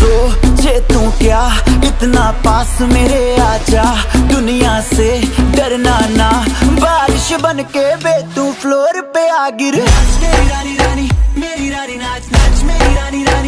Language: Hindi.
सोचे तू क्या इतना पास मेरे आजा, दुनिया से डरना ना, बारिश बन के बे तू फ्लोर पे आ गिर। मेरी रानी रानी, मेरी रानी नाच नाच, मेरी रानी रानी।